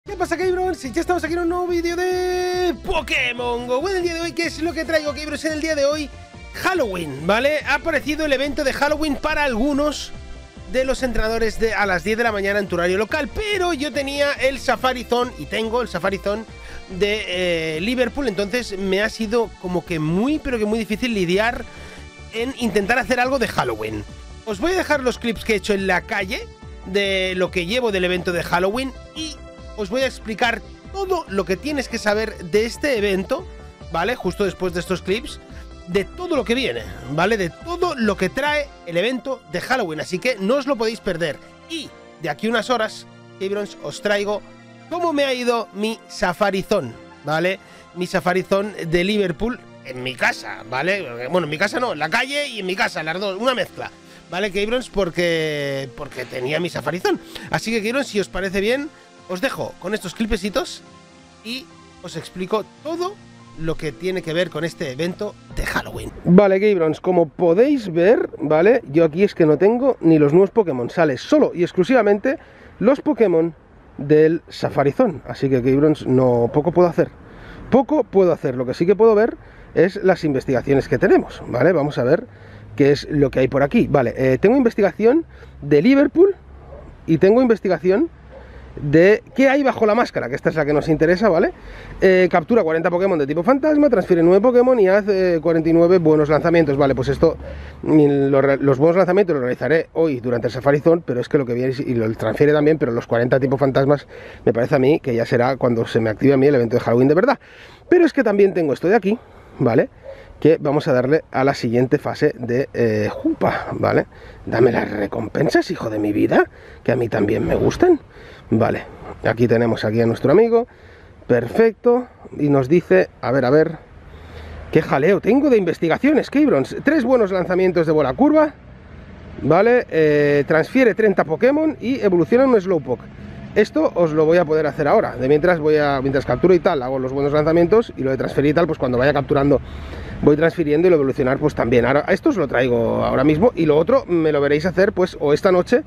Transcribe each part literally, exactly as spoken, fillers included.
¿Qué pasa, K-Bros? Si ya estamos aquí en un nuevo vídeo de Pokémon Go. Bueno, el día de hoy, ¿qué es lo que traigo, K-Bros? En el día de hoy, Halloween, ¿vale? Ha aparecido el evento de Halloween para algunos de los entrenadores de a las diez de la mañana en tu horario local, pero yo tenía el Safari Zone, y tengo el Safari Zone de eh, Liverpool, entonces me ha sido como que muy, pero que muy difícil lidiar en intentar hacer algo de Halloween. Os voy a dejar los clips que he hecho en la calle de lo que llevo del evento de Halloween y os voy a explicar todo lo que tienes que saber de este evento, ¿vale? Justo después de estos clips, de todo lo que viene, ¿vale? De todo lo que trae el evento de Halloween, así que no os lo podéis perder. Y de aquí unas horas, K-Bros, os traigo cómo me ha ido mi Safari Zone, ¿vale? Mi Safari Zone de Liverpool en mi casa, ¿vale? Bueno, en mi casa no, en la calle y en mi casa, las dos, una mezcla, ¿vale, K-Bros? Porque, porque tenía mi Safari Zone. Así que, K-Bros, si os parece bien, os dejo con estos clipecitos y os explico todo lo que tiene que ver con este evento de Halloween. Vale, K-Bros, como podéis ver, ¿vale? Yo aquí es que no tengo ni los nuevos Pokémon, sale solo y exclusivamente los Pokémon del Safari Zone. Así que, K-Bros, no, poco puedo hacer. Poco puedo hacer, lo que sí que puedo ver es las investigaciones que tenemos, ¿vale? Vamos a ver qué es lo que hay por aquí. Vale, eh, tengo investigación de Liverpool y tengo investigación de qué hay bajo la máscara, que esta es la que nos interesa, ¿vale? Eh, captura cuarenta Pokémon de tipo fantasma, transfiere nueve Pokémon y hace eh, cuarenta y nueve buenos lanzamientos, ¿vale? Pues esto, lo, los buenos lanzamientos los realizaré hoy durante el Safari Zone, pero es que lo que viene y lo transfiere también, pero los cuarenta tipo fantasmas me parece a mí que ya será cuando se me active a mí el evento de Halloween de verdad. Pero es que también tengo esto de aquí, ¿vale? Que vamos a darle a la siguiente fase de eh, Jupa, ¿vale? Dame las recompensas, hijo de mi vida, que a mí también me gustan. Vale, aquí tenemos aquí a nuestro amigo, perfecto, y nos dice, a ver, a ver, qué jaleo tengo de investigaciones, K-Bros. Tres buenos lanzamientos de bola curva, ¿vale? Eh, transfiere treinta Pokémon y evoluciona un Slowpoke. Esto os lo voy a poder hacer ahora, de mientras voy a, mientras capturo y tal, hago los buenos lanzamientos y lo de transferir y tal, pues cuando vaya capturando voy transfiriendo y lo evolucionar pues también. Ahora, esto os lo traigo ahora mismo y lo otro me lo veréis hacer pues o esta noche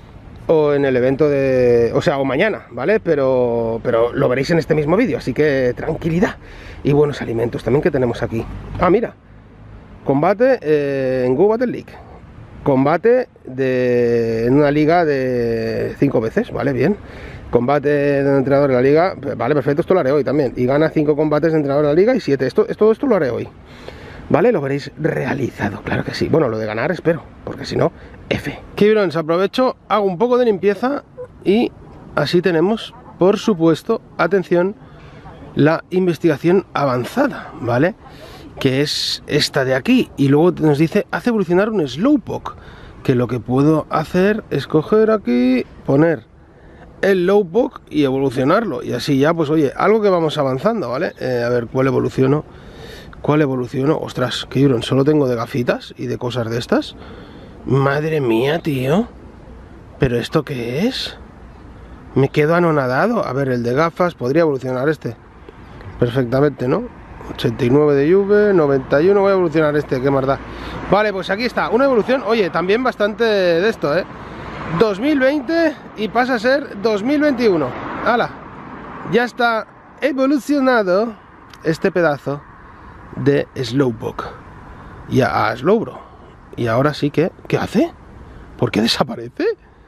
o en el evento de... o sea, o mañana, ¿vale? Pero, pero lo veréis en este mismo vídeo, así que tranquilidad. Y buenos alimentos también que tenemos aquí. Ah, mira, combate eh, en Go Battle League. Combate de, en una liga de cinco veces, ¿vale? Bien. Combate de entrenador en la liga, vale, perfecto, esto lo haré hoy también. Y gana cinco combates de entrenador en la liga y siete. Esto, esto, esto lo haré hoy, ¿vale? Lo veréis realizado, claro que sí. Bueno, lo de ganar espero, porque si no, F. K-Bros, aprovecho, hago un poco de limpieza y así tenemos, por supuesto, atención, la investigación avanzada, ¿vale? Que es esta de aquí. Y luego nos dice, hace evolucionar un Slowpoke. Que lo que puedo hacer es coger aquí, poner el Slowpoke y evolucionarlo. Y así ya, pues oye, algo que vamos avanzando, ¿vale? Eh, a ver, ¿cuál evoluciono? ¿Cuál evoluciono? Ostras, K-Bros, solo tengo de gafitas y de cosas de estas. Madre mía, tío. ¿Pero esto qué es? Me quedo anonadado. A ver, el de gafas, podría evolucionar este perfectamente, ¿no? ochenta y nueve de Juve, noventa y uno, voy a evolucionar este, qué más da. Vale, pues aquí está, una evolución, oye, también bastante de esto, ¿eh? dos mil veinte y pasa a ser dos mil veintiuno. ¡Hala! Ya está evolucionado este pedazo de Slowpoke. Y a, a Slowbro. Y ahora sí que... ¿qué hace? ¿Por qué desaparece?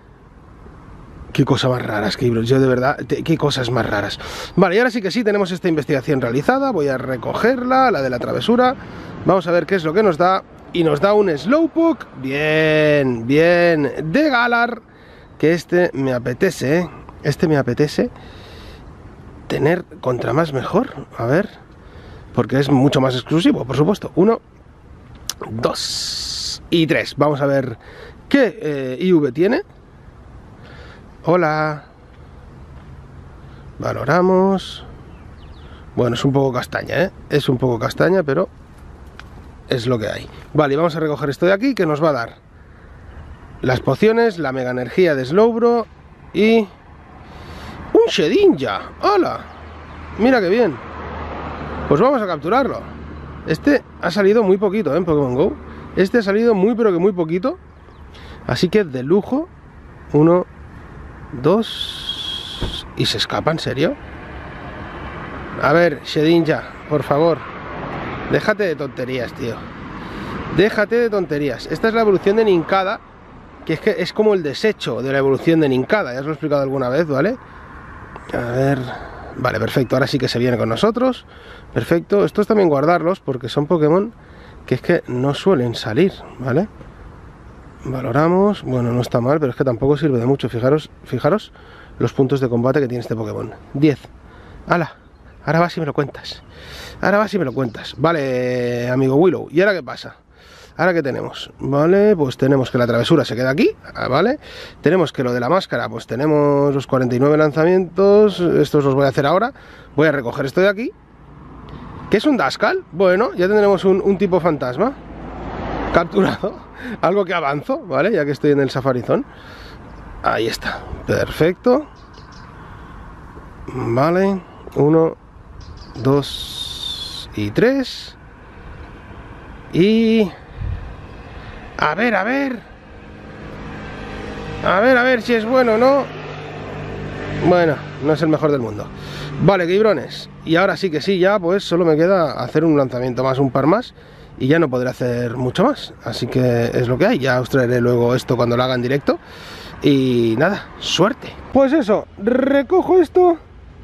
Qué cosas más raras, K-Bros, yo de verdad, te, qué cosas más raras. Vale, y ahora sí que sí, tenemos esta investigación realizada. Voy a recogerla, la de la travesura. Vamos a ver qué es lo que nos da. Y nos da un Slowpoke, bien, bien, de Galar. Que este me apetece, ¿eh? Este me apetece tener contra más mejor. A ver, porque es mucho más exclusivo, por supuesto. Uno, dos y tres. Vamos a ver qué eh, I V tiene. Hola. Valoramos. Bueno, es un poco castaña, ¿eh? Es un poco castaña, pero es lo que hay. Vale, vamos a recoger esto de aquí, que nos va a dar las pociones, la mega energía de Slowbro y un Shedinja. ¡Hola! Mira qué bien. Pues vamos a capturarlo. Este ha salido muy poquito, ¿eh? En Pokémon Go. Este ha salido muy, pero que muy poquito. Así que de lujo. Uno, dos Dios. ¿Y se escapa, en serio? A ver, Shedinja, por favor. Déjate de tonterías, tío. Déjate de tonterías. Esta es la evolución de Nincada, que es que es como el desecho de la evolución de Nincada. Ya os lo he explicado alguna vez, ¿vale? A ver... Vale, perfecto. Ahora sí que se viene con nosotros. Perfecto. Estos también guardarlos porque son Pokémon que es que no suelen salir, ¿vale? Valoramos. Bueno, no está mal, pero es que tampoco sirve de mucho. Fijaros, fijaros los puntos de combate que tiene este Pokémon. diez. ¡Hala! Ahora vas y me lo cuentas. Ahora vas y me lo cuentas. Vale, amigo Willow. ¿Y ahora qué pasa? ¿Ahora qué tenemos? Vale, pues tenemos que la travesura se queda aquí, ¿vale? Tenemos que lo de la máscara, pues tenemos los cuarenta y nueve lanzamientos. Estos los voy a hacer ahora. Voy a recoger esto de aquí. ¿Qué es un Duskull? Bueno, ya tendremos un, un tipo fantasma capturado. Algo que avanzo, ¿vale? Ya que estoy en el Safari Zone. Ahí está. Perfecto. Vale. Uno, dos y tres. Y... A ver, a ver. A ver, a ver si es bueno o no. Bueno, no es el mejor del mundo. Vale, Gibrones. Y ahora sí que sí, ya pues solo me queda hacer un lanzamiento más, un par más. Y ya no podré hacer mucho más. Así que es lo que hay. Ya os traeré luego esto cuando lo haga en directo. Y nada, suerte. Pues eso, recojo esto.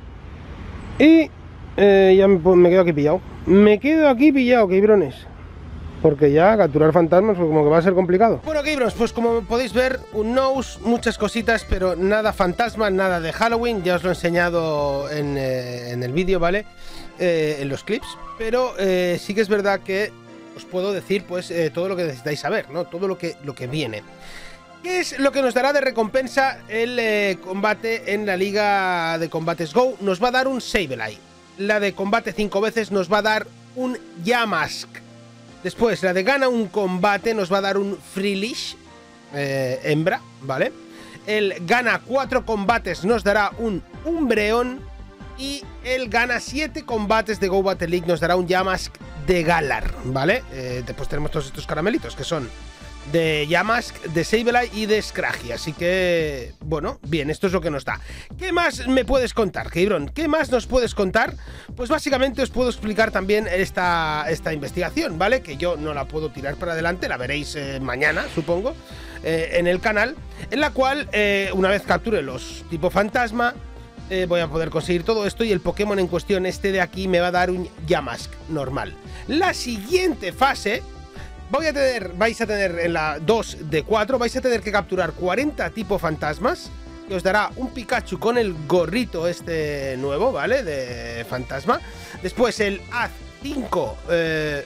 Y eh, ya me, me quedo aquí pillado. Me quedo aquí pillado, Gibrones. Porque ya capturar fantasmas pues como que va a ser complicado. Bueno, Gabrons, pues como podéis ver, un nose, muchas cositas, pero nada fantasma, nada de Halloween. Ya os lo he enseñado en, eh, en el vídeo, ¿vale? Eh, en los clips. Pero eh, sí que es verdad que os puedo decir pues eh, todo lo que necesitáis saber, ¿no? Todo lo que, lo que viene. ¿Qué es lo que nos dará de recompensa el eh, combate en la Liga de Combates Go? Nos va a dar un Sableye. La de combate cinco veces nos va a dar un Yamask. Después, la de gana un combate nos va a dar un Freelish, eh, hembra, ¿vale? El gana cuatro combates nos dará un Umbreon. Y el gana siete combates de Go Battle League nos dará un Yamask de Galar, ¿vale? Eh, después tenemos todos estos caramelitos que son de Yamask, de Sableye y de Scraggy. Así que, bueno, bien, esto es lo que nos da. ¿Qué más me puedes contar, Gibron? ¿Qué más nos puedes contar? Pues básicamente os puedo explicar también esta, esta investigación, ¿vale? Que yo no la puedo tirar para adelante, la veréis eh, mañana, supongo, eh, en el canal, en la cual, eh, una vez capture los tipo fantasma, eh, voy a poder conseguir todo esto y el Pokémon en cuestión, este de aquí, me va a dar un Yamask normal. La siguiente fase... Voy a tener, vais a tener en la dos de cuatro, vais a tener que capturar cuarenta tipo fantasmas, que os dará un Pikachu con el gorrito este nuevo, ¿vale? De fantasma. Después el haz cinco eh,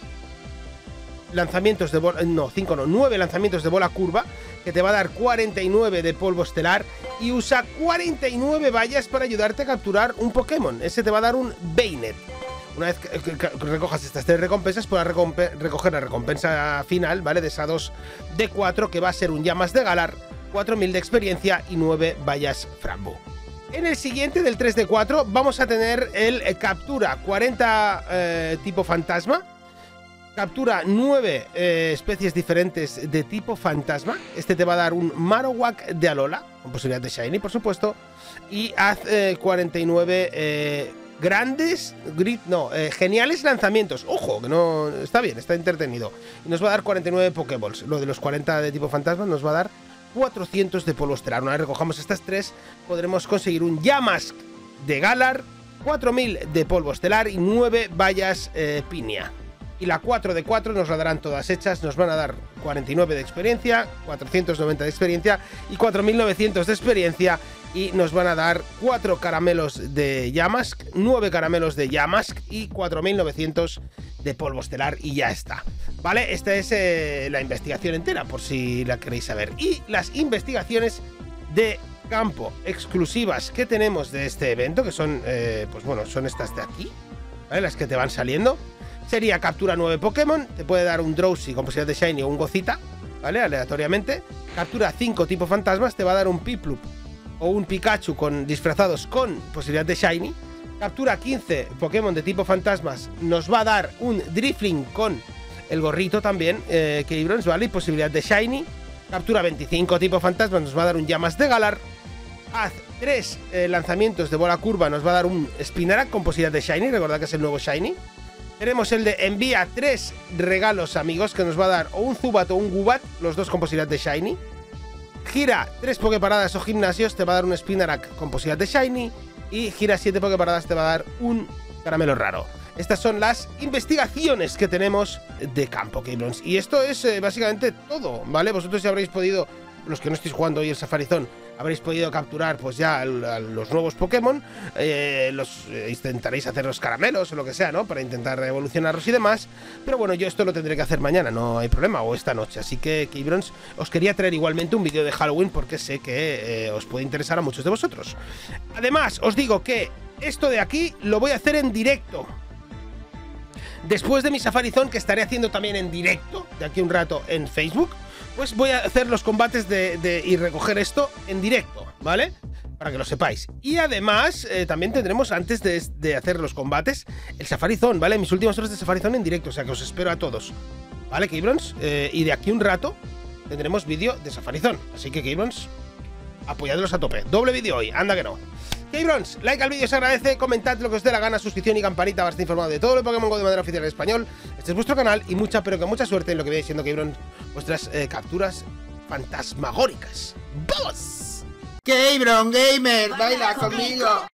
lanzamientos de bola, no, cinco no, nueve lanzamientos de bola curva, que te va a dar cuarenta y nueve de polvo estelar, y usa cuarenta y nueve vallas para ayudarte a capturar un Pokémon. Ese te va a dar un Bainet. Una vez que, que, que recojas estas tres recompensas, podrás recoger la recompensa final, ¿vale? De esa dos de cuatro, que va a ser un Llamas de Galar, cuatro mil de experiencia y nueve vallas Frambo. En el siguiente, del tres de cuatro, vamos a tener el eh, captura cuarenta eh, tipo fantasma, captura nueve eh, especies diferentes de tipo fantasma. Este te va a dar un Marowak de Alola, con posibilidad de Shiny, por supuesto, y haz eh, cuarenta y nueve... Eh, grandes, grit, no, eh, geniales lanzamientos. Ojo, que no, está bien, está entretenido. Y nos va a dar cuarenta y nueve Pokéballs. Lo de los cuarenta de tipo fantasma nos va a dar cuatrocientos de polvo estelar. Una vez recojamos estas tres, podremos conseguir un Yamask de Galar, cuatro mil de polvo estelar y nueve vallas eh, piña. Y la cuatro de cuatro nos la darán todas hechas, nos van a dar cuarenta y nueve de experiencia, cuatrocientos noventa de experiencia y cuatro mil novecientos de experiencia. Y nos van a dar cuatro caramelos de Yamask, nueve caramelos de Yamask y cuatro mil novecientos de polvo estelar, y ya está. ¿Vale? Esta es eh, la investigación entera, por si la queréis saber. Y las investigaciones de campo exclusivas que tenemos de este evento, que son, eh, pues bueno, son estas de aquí, ¿vale? Las que te van saliendo. Sería captura nueve Pokémon, te puede dar un Drowsy con posibilidad de Shiny o un Gocita, ¿vale? Aleatoriamente. Captura cinco tipo fantasmas, te va a dar un Piplup o un Pikachu con disfrazados con posibilidad de Shiny. Captura quince Pokémon de tipo fantasmas, nos va a dar un Drifling con el gorrito también, eh, K-Bronze, ¿vale? Y posibilidad de Shiny. Captura veinticinco tipo fantasmas, nos va a dar un Llamas de Galar. haz tres eh, lanzamientos de bola curva, nos va a dar un Spinarak con posibilidad de Shiny, recordad que es el nuevo Shiny. Tenemos el de envía tres regalos, amigos, que nos va a dar o un Zubat o un Gubat, los dos con posibilidad de Shiny. Gira tres Poképaradas o gimnasios, te va a dar un Spinarak con posibilidad de Shiny. Y gira siete Poképaradas, te va a dar un caramelo raro. Estas son las investigaciones que tenemos de campo, Cabrons. Y esto es eh, básicamente todo, ¿vale? Vosotros ya habréis podido, los que no estéis jugando hoy el Safarizón, habréis podido capturar pues ya a los nuevos Pokémon. Eh, los eh, intentaréis hacer los caramelos o lo que sea, ¿no? Para intentar evolucionarlos y demás. Pero bueno, yo esto lo tendré que hacer mañana, no hay problema, o esta noche. Así que, Cabrons, os quería traer igualmente un vídeo de Halloween porque sé que eh, os puede interesar a muchos de vosotros. Además, os digo que esto de aquí lo voy a hacer en directo. Después de mi Safarizón, que estaré haciendo también en directo, de aquí a un rato en Facebook, pues voy a hacer los combates de, de, y recoger esto en directo, ¿vale? Para que lo sepáis. Y además, eh, también tendremos, antes de, de hacer los combates, el Safarizón, ¿vale? Mis últimas horas de Safarizón en directo, o sea que os espero a todos, ¿vale, Cabrons? Eh, y de aquí a un rato tendremos vídeo de Safarizón, así que, Cabrons, apoyadlos a tope. Doble vídeo hoy, anda que no. Cabrons, like al vídeo se agradece, comentad lo que os dé la gana, suscripción y campanita para estar informado de todo lo Pokémon Go de manera oficial en español. Este es vuestro canal y mucha, pero que mucha suerte en lo que veáis siendo, Cabrons, vuestras eh, capturas fantasmagóricas. ¡Vamos! Cabron Gamer, baila conmigo.